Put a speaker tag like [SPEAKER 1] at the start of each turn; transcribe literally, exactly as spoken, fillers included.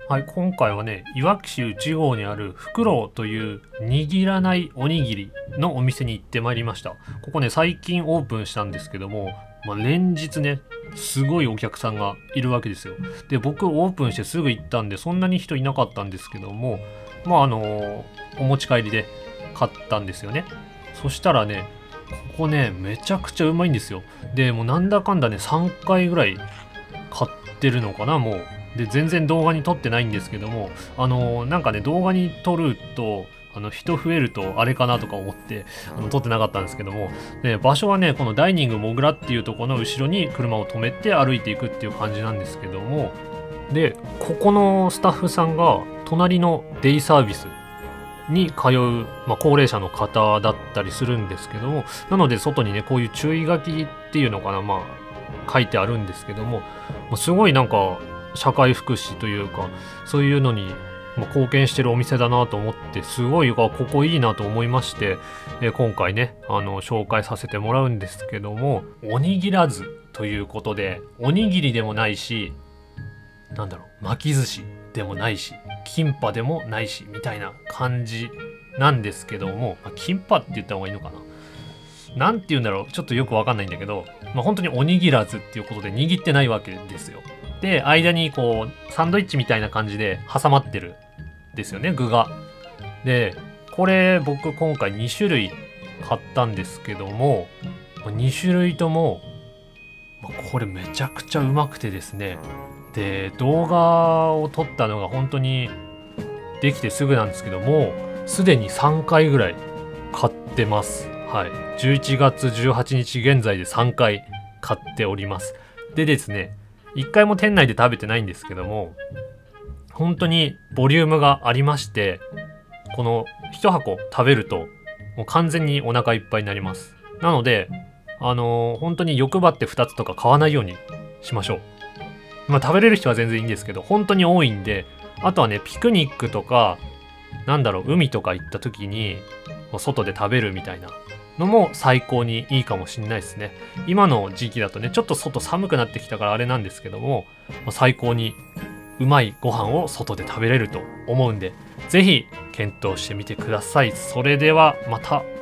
[SPEAKER 1] はい、今回はね、いわき市内郷にあるフクロウという握らないおにぎりのお店に行ってまいりました。ここね、最近オープンしたんですけども、まあ、連日ね、すごいお客さんがいるわけですよ。で、僕オープンしてすぐ行ったんで、そんなに人いなかったんですけども、まああのーお持ち帰りで買ったんですよね。そしたらね、ここね、めちゃくちゃうまいんですよ。で、もうなんだかんだね、さんかいぐらい買ってるのかな、もう。で、全然動画に撮ってないんですけども、あのーなんかね、動画に撮ると、あの人増えるとあれかなとか思ってあの撮ってなかったんですけども、で場所はね、このダイニングもぐらっていうところの後ろに車を止めて歩いていくっていう感じなんですけども、でここのスタッフさんが隣のデイサービスに通う、まあ、高齢者の方だったりするんですけども、なので外にね、こういう注意書きっていうのかな、まあ書いてあるんですけども、もうすごいなんか社会福祉というか、そういうのに貢献してるお店だなと思って、すごいここいいなと思いまして、え今回ね、あの紹介させてもらうんですけども、おにぎらずということで、おにぎりでもないし、なんだろう、巻き寿司でもないし、キンパでもないしみたいな感じなんですけども、まあ、キンパって言った方がいいのかな、なんて言うんだろう、ちょっとよくわかんないんだけど、まあ、本当におにぎらずっていうことで握ってないわけですよ。で、間にこうサンドイッチみたいな感じで挟まってるんですよね、具が。で、これ僕今回に種類買ったんですけども、に種類ともこれめちゃくちゃうまくてですね。で、動画を撮ったのが本当にできてすぐなんですけども、すでにさんかいぐらい買ってます。はい。じゅういちがつじゅうはちにち現在でさんかい買っております。でですね、いっかいも店内で食べてないんですけども、本当にボリュームがありまして、このいち箱食べるともう完全にお腹いっぱいになります。なので、あのー本当に欲張ってふたつとか買わないようにしましょう。まあ食べれる人は全然いいんですけど、本当に多いんで、あとはね、ピクニックとか、なんだろう、海とか行った時にもう外で食べるみたいなのも最高にいいかもしれないですね。今の時期だとね、ちょっと外寒くなってきたからあれなんですけども、まあ最高にうまいご飯を外で食べれると思うんで、ぜひ検討してみてください。それではまた。